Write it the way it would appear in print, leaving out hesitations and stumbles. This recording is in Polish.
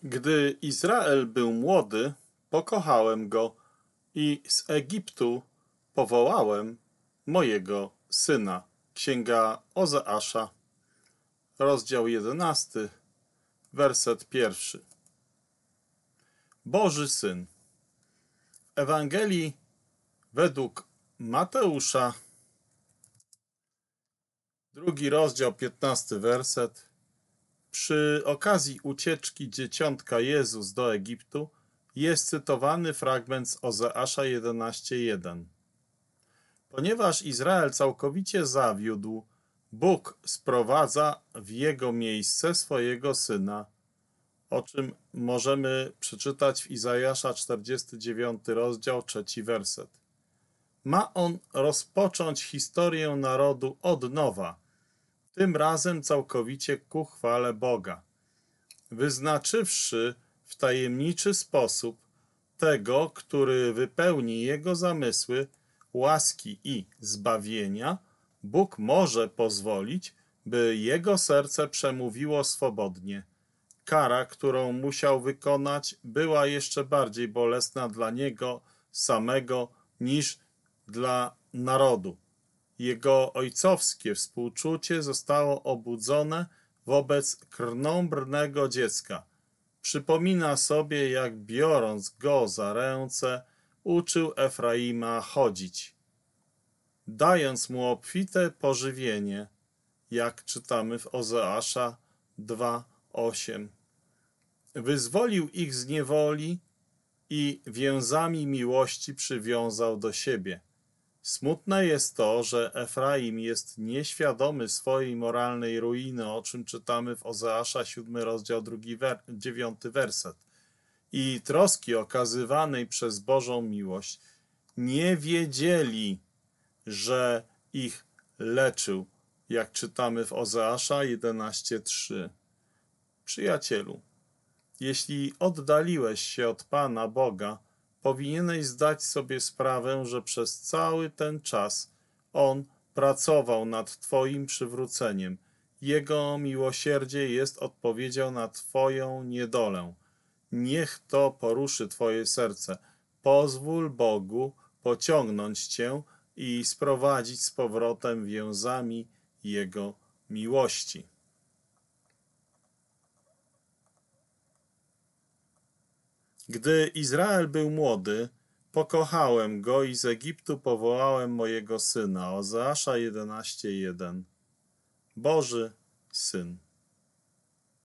Gdy Izrael był młody, pokochałem go i z Egiptu powołałem mojego syna. Księga Ozeasza, rozdział 11, werset 1. Boży Syn. W Ewangelii według Mateusza, 2 rozdział, 15 werset. Przy okazji ucieczki dzieciątka Jezus do Egiptu jest cytowany fragment z Ozeasza 11:1. Ponieważ Izrael całkowicie zawiódł, Bóg sprowadza w jego miejsce swojego Syna, o czym możemy przeczytać w Izajasza 49 rozdział, 3 werset. Ma on rozpocząć historię narodu od nowa, tym razem całkowicie ku chwale Boga, wyznaczywszy w tajemniczy sposób tego, który wypełni jego zamysły łaski i zbawienia. Bóg może pozwolić, by jego serce przemówiło swobodnie. Kara, którą musiał wykonać, była jeszcze bardziej bolesna dla niego samego niż dla narodu. Jego ojcowskie współczucie zostało obudzone wobec krnąbrnego dziecka. Przypomina sobie, jak biorąc go za ręce, uczył Efraima chodzić, dając mu obfite pożywienie, jak czytamy w Ozeasza 2:8. Wyzwolił ich z niewoli i więzami miłości przywiązał do siebie. Smutne jest to, że Efraim jest nieświadomy swojej moralnej ruiny, o czym czytamy w Ozeasza 7 rozdział 9 werset. I troski okazywanej przez Bożą miłość nie wiedzieli, że ich leczył, jak czytamy w Ozeasza 11:3. Przyjacielu, jeśli oddaliłeś się od Pana Boga, powinieneś zdać sobie sprawę, że przez cały ten czas On pracował nad Twoim przywróceniem. Jego miłosierdzie jest odpowiedzią na Twoją niedolę. Niech to poruszy Twoje serce. Pozwól Bogu pociągnąć Cię i sprowadzić z powrotem więzami Jego miłości. Gdy Izrael był młody, pokochałem go i z Egiptu powołałem mojego syna. Ozeasza 11:1. Boży Syn.